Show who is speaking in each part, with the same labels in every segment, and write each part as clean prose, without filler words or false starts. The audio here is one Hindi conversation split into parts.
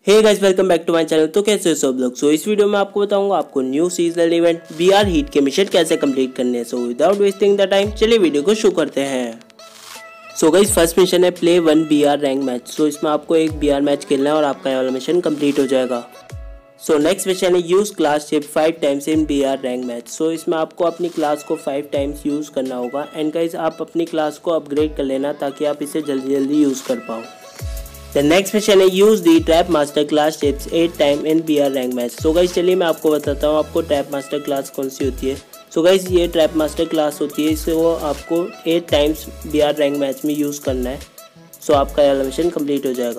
Speaker 1: Hey guys, welcome back to my channel. तो कैसे हो सब लोग। इस वीडियो में आपको बताऊंगा आपको new seasonal event BR heat के मिशन कैसे कंप्लीट करने हैं। विदाउट वेस्टिंग द टाइम चलिए वीडियो को शुरू करते हैं। गाइस, फर्स्ट मिशन है प्ले 1 बीआर रैंक मैच। इसमें आपको एक बीआर मैच खेलना है और आपका ये वाला मिशन कंप्लीट हो जाएगा। नेक्स्ट मिशन है use class ship 5 times in BR rank match. इसमें आपको अपनी क्लास को 5 टाइम्स यूज करना होगा। एंड गाइस, आप अपनी क्लास को अपग्रेड कर लेना ताकि आप इसे जल्दी जल्दी यूज कर पाओ। The next mission है use the trap master class ships 8 time in BR rank match. Guys, चलिए मैं आपको बताता हूँ आपको ट्रैप मास्टर क्लास कौन सी होती है। गाइस, ये ट्रैप मास्टर क्लास होती है, इसे वो आपको 8 टाइम्स BR रैंक मैच में यूज़ करना है। आपका ये मिशन कंप्लीट हो जाएगा।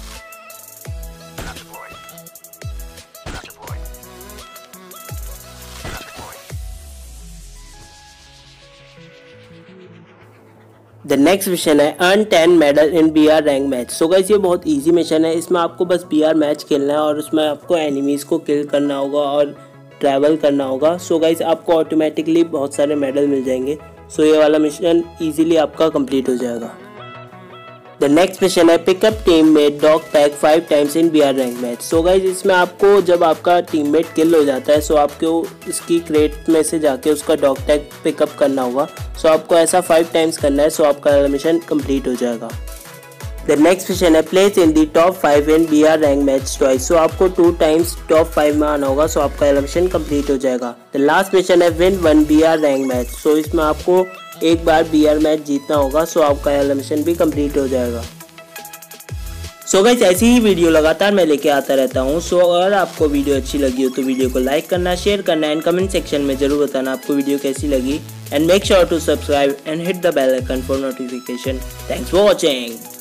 Speaker 1: द नेक्स्ट मिशन है earn 10 medal in BR rank match. Guys, ये बहुत इजी मिशन है। इसमें आपको बस बीआर मैच खेलना है और उसमें आपको एनिमीज को किल करना होगा और ट्रैवल करना होगा। गाइस, आपको ऑटोमेटिकली बहुत सारे मेडल मिल जाएंगे। ये वाला मिशन इजीली आपका कंप्लीट हो जाएगा। द नेक्स्ट मिशन है pickup teammate dog pack 5 times in BR rank match. Guys, इसमें आपको जब आपका टीममेट किल हो जाता है आपको इसकी क्रेट में से जाके उसका डॉग टैग पिकअप करना होगा। आपको ऐसा 5 टाइम्स करना है। आपका मिशन कंप्लीट हो जाएगा। द नेक्स्ट मिशन है place in the top 5 in BR rank match twice. आपको 2 टाइम्स टॉप 5 में आना होगा। आपका मिशन कंप्लीट हो जाएगा। द लास्ट मिशन है विन 1 बीआर रैंक मैच। इसमें आपको एक बार बीआर मैच जीतना होगा। आपका मिशन भी कंप्लीट हो जाएगा। गाइस, ऐसी ही वीडियो लगातार मैं लेके आता रहता हूँ। अगर आपको वीडियो अच्छी लगी हो तो वीडियो को लाइक करना, शेयर करना एंड कमेंट सेक्शन में जरूर बताना आपको वीडियो कैसी लगी। And make sure to subscribe and hit the bell icon for notification. Thanks for watching.